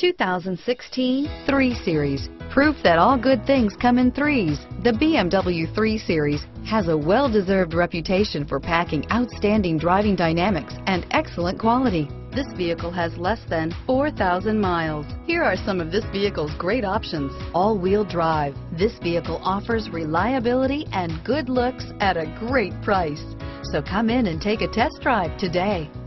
2016 3 Series. Proof that all good things come in threes. The BMW 3 Series has a well-deserved reputation for packing outstanding driving dynamics and excellent quality. This vehicle has less than 4,000 miles. Here are some of this vehicle's great options. All-wheel drive. This vehicle offers reliability and good looks at a great price. So come in and take a test drive today.